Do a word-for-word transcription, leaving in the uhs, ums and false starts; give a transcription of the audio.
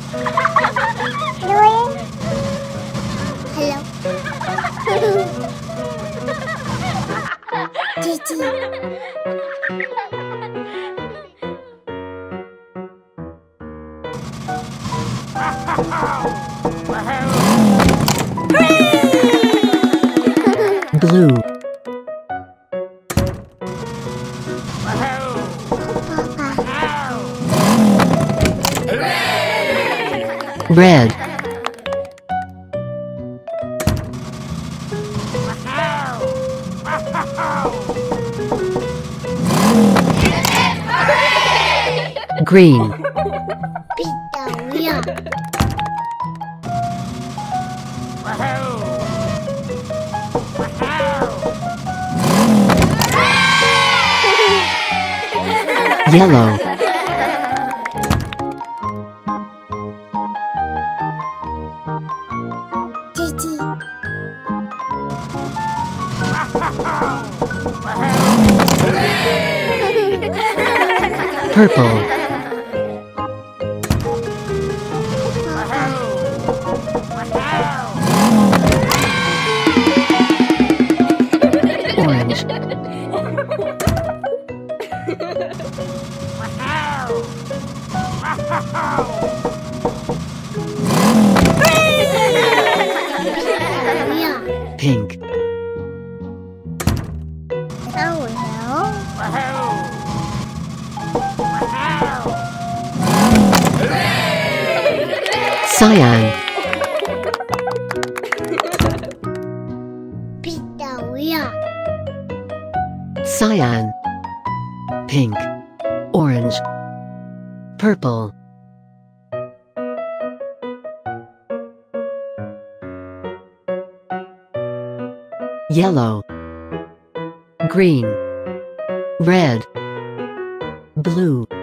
Doing? Hello. Gigi. Blue. Red. Green. Victoria. Yellow. Gigi. Purple. Orange. Victoria. Pink. Oh no. Cyan. Victoria. Cyan. Pink. Orange. Purple. Yellow. Green. Red. Blue.